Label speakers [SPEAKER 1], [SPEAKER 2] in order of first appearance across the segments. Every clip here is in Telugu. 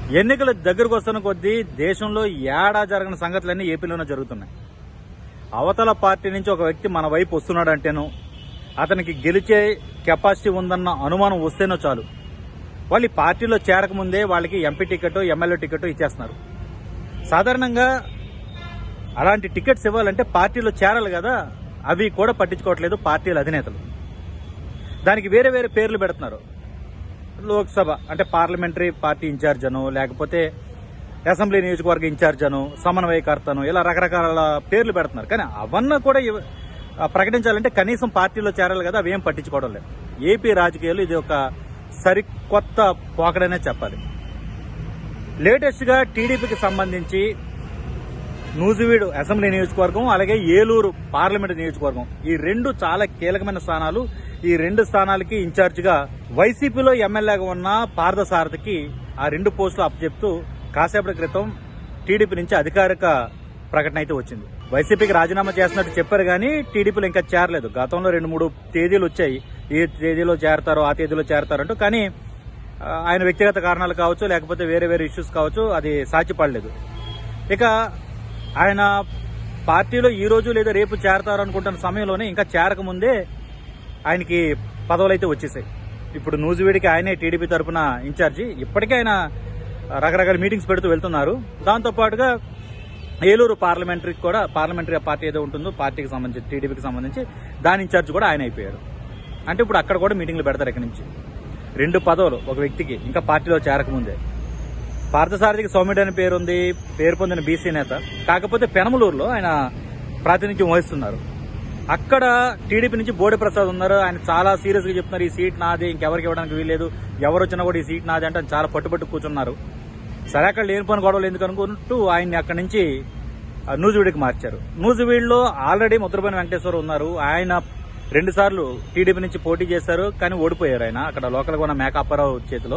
[SPEAKER 1] ఎన్నికలు దగ్గరకు వస్తున్న కొద్దీ దేశంలో ఏడా జరగని సంగతులన్నీ ఏపీలోనే జరుగుతున్నాయి. అవతల పార్టీ నుంచి ఒక వ్యక్తి మన వైపు వస్తున్నాడంటేనో అతనికి గెలిచే కెపాసిటీ ఉందన్న అనుమానం వస్తేనో చాలు వాళ్ళు ఈ పార్టీలో చేరకముందే వాళ్ళకి ఎంపీ టికెట్ ఎమ్మెల్యే టికెట్ ఇచ్చేస్తున్నారు. సాధారణంగా అలాంటి టికెట్స్ ఇవ్వాలంటే పార్టీలో చేరాలి కదా, అవి కూడా పట్టించుకోవట్లేదు పార్టీల అధినేతలు. దానికి వేరే వేరే పేర్లు పెడుతున్నారు. లోక్సభ అంటే పార్లమెంటరీ పార్టీ ఇన్ఛార్జ్ అను, లేకపోతే అసెంబ్లీ నియోజకవర్గ ఇన్ఛార్జ్ అను, సమన్వయకర్తను, ఇలా రకరకాల పేర్లు పెడుతున్నారు. కానీ అవన్నీ కూడా ప్రకటించాలంటే కనీసం పార్టీలో చేరాలి కదా, అవేం పట్టించుకోవడం లేదు. ఏపీ రాజకీయాలు ఇది ఒక సరికొత్త పోకడనే చెప్పాలి. లేటెస్ట్ గా టీడీపీకి సంబంధించి నూజివీడు అసెంబ్లీ నియోజకవర్గం, అలాగే ఏలూరు పార్లమెంట్ నియోజకవర్గం, ఈ రెండు చాలా కీలకమైన స్థానాలు. ఈ రెండు స్థానాలకి ఇన్ఛార్జ్ గా వైసీపీలో ఎమ్మెల్యేగా ఉన్న పార్థసారథికి ఆ రెండు పోస్టులు అప్పచెప్తూ కాసేపటి క్రితం టీడీపీ నుంచి అధికారిక ప్రకటన అయితే వచ్చింది. వైసీపీకి రాజీనామా చేస్తున్నట్టు చెప్పారు కానీ టీడీపీలో ఇంకా చేరలేదు. గతంలో 2-3 తేదీలు వచ్చాయి, ఏ తేదీలో చేరతారో ఆ తేదీలో చేరతారంటూ. కానీ ఆయన వ్యక్తిగత కారణాలు కావచ్చు, లేకపోతే వేరే వేరే ఇష్యూస్ కావచ్చు, అది సాధ్యపడలేదు. ఇక ఆయన పార్టీలో ఈ రోజు లేదా రేపు చేరతారు అనుకుంటున్న సమయంలోనే ఇంకా చేరకముందే ఆయనకి పదవులు అయితే వచ్చేసాయి. ఇప్పుడు నూజివీడికి ఆయనే టీడీపీ తరఫున ఇన్ఛార్జి. ఇప్పటికే ఆయన రకరకాల మీటింగ్స్ పెడుతూ వెళ్తున్నారు. దాంతోపాటుగా ఏలూరు పార్లమెంటరీ పార్టీ ఏదో ఉంటుందో పార్టీకి సంబంధించి, టీడీపీకి సంబంధించి దాని ఇన్ఛార్జ్ కూడా ఆయన అయిపోయారు. అంటే ఇప్పుడు అక్కడ కూడా మీటింగ్లు పెడతారు. ఇక్కడి నుంచి 2 పదవులు ఒక వ్యక్తికి ఇంకా పార్టీలో చేరకముందే. పార్థసారథికి సౌమ్యుడు అనే పేరుంది, పేరు పొందిన బీసీ నేత. కాకపోతే పెనమలూరులో ఆయన ప్రాతినిధ్యం వహిస్తున్నారు. అక్కడ టీడీపీ నుంచి బోడి ప్రసాద్ ఉన్నారు. ఆయన చాలా సీరియస్ గా చెప్తున్నారు, ఈ సీట్ నాది, ఇంకెవరికి ఇవ్వడానికి వీల్లేదు, ఎవరు వచ్చినా కూడా ఈ సీట్ నాది అంటే చాలా పట్టుబట్టు కూర్చున్నారు. సరే, అక్కడ లేని పని గొడవలు ఎందుకు అనుకుంటూ ఆయన్ని అక్కడి నుంచి నూజివీడికి మార్చారు. నూజివీడులో ఆల్రెడీ ముద్రపైన వెంకటేశ్వర ఉన్నారు. ఆయన 2 సార్లు టీడీపీ నుంచి పోటీ చేశారు, కానీ ఓడిపోయారు. ఆయన అక్కడ లోకల్ గా ఉన్న మేకాప్పారావు చేతిలో.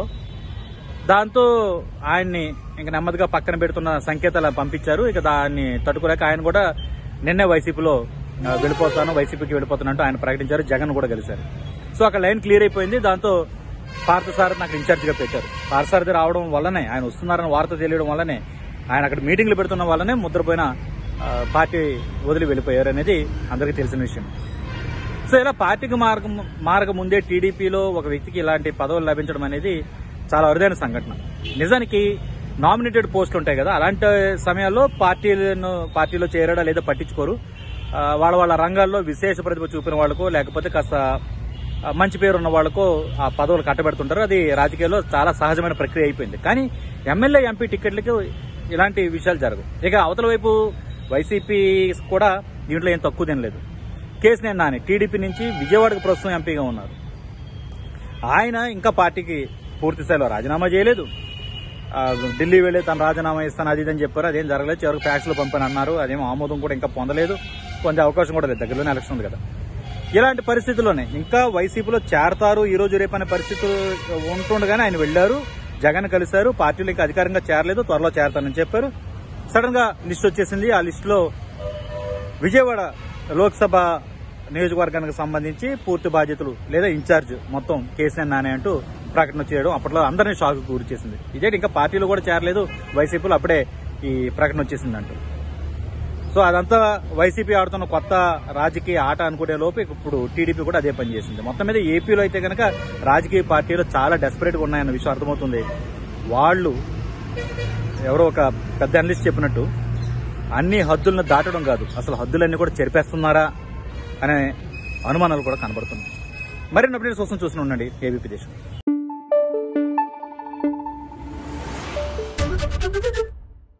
[SPEAKER 1] దాంతో ఆయన్ని ఇంకా నెమ్మదిగా పక్కన పెడుతున్న సంకేతాలు పంపించారు. ఇక దాన్ని తట్టుకోలేక ఆయన కూడా నిన్నే వైసీపీకి వెళ్ళిపోతున్నట్టు ఆయన ప్రకటించారు. జగన్ కూడా కలిశారు. సో అక్కడ లైన్ క్లియర్ అయిపోయింది. దాంతో పార్థసారథి నాకు ఇన్ఛార్జ్ గా పెట్టారు. పార్థసారథి రావడం వల్లనే, ఆయన వస్తున్నారని వార్త తెలియడం వల్లనే, ఆయన అక్కడ మీటింగ్లు పెడుతున్న వల్లనే ముద్రపోయిన పార్టీ వదిలి వెళ్ళిపోయారు అనేది అందరికీ తెలిసిన విషయం. సో ఇలా పార్టీకి మారక ముందే టీడీపీలో ఒక వ్యక్తికి ఇలాంటి పదవులు లభించడం అనేది చాలా అరుదైన సంఘటన. నిజానికి నామినేటెడ్ పోస్టులు ఉంటాయి కదా, అలాంటి సమయాల్లో పార్టీలో చేరడా లేదా పట్టించుకోరు. వాళ్ళ రంగాల్లో విశేష ప్రతిభ చూపిన వాళ్ళకో, లేకపోతే కాస్త మంచి పేరు ఉన్న వాళ్ళకో ఆ పదవులు కట్టబెడుతుంటారు. అది రాజకీయాల్లో చాలా సహజమైన ప్రక్రియ అయిపోయింది. కానీ ఎమ్మెల్యే, ఎంపీ టికెట్లకి ఇలాంటి విషయాలు జరగవు. ఇక అవతల వైపు వైసీపీ కూడా దీంట్లో ఏం తక్కువ తినలేదు. కేశినేని నాని టీడీపీ నుంచి విజయవాడకు ప్రస్తుతం ఎంపీగా ఉన్నారు. ఆయన ఇంకా పార్టీకి పూర్తి స్థాయిలో రాజీనామా చేయలేదు. ఢిల్లీ వెళ్లి తను రాజీనామా ఇస్తాను అది ఇదని చెప్పారు. అదేం జరగలేదు. చివరికి ఫ్యాక్స్లో పంపని అన్నారు. అదేమో ఆమోదం కూడా ఇంకా పొందలేదు. పొందే అవకాశం కూడా లేదు. దగ్గరలోనే ఎలక్షన్ ఉంది కదా. ఇలాంటి పరిస్థితుల్లోనే ఇంకా వైసీపీలో చేరతారు ఈ రోజు రేపు అనే పరిస్థితులు ఉంటుండగానే ఆయన వెళ్లారు, జగన్ కలిశారు. పార్టీలో ఇంకా అధికారంగా చేరలేదు, త్వరలో చేరతానని చెప్పారు. సడన్ గా లిస్ట్ వచ్చేసింది. ఆ లిస్ట్ లో విజయవాడ లోక్సభ నియోజకవర్గానికి సంబంధించి పూర్తి బాధ్యతలు లేదా ఇన్ఛార్జ్ మొత్తం కేశినేని నాని అంటూ ప్రకటన చేయడం అప్పట్లో అందరినీ షాక్ గురి చేసింది. ఇదేంటి ఇంకా పార్టీలో కూడా చేరలేదు వైసీపీలో, అప్పుడే ఈ ప్రకటన వచ్చేసింది అంటూ. సో అదంతా వైసీపీ ఆడుతున్న కొత్త రాజకీయ ఆట అనుకునే లోపు ఇప్పుడు టీడీపీ కూడా అదే పని చేసింది. మొత్తం మీద ఏపీలో అయితే కనుక రాజకీయ పార్టీలు చాలా డెస్పరేట్ గా ఉన్నాయన్న విషయం అర్థమవుతుంది. వాళ్ళు ఎవరో ఒక పెద్ద అనలిస్ట్ చెప్పినట్టు అన్ని హద్దులను దాటడం కాదు, అసలు హద్దులన్నీ కూడా చెరిపేస్తున్నారా అనే అనుమానాలు కూడా కనబడుతున్నాయి. మరిన్ని అప్డేట్స్ కోసం చూస్తూనే ఉండండి ఏబీపీ దేశం.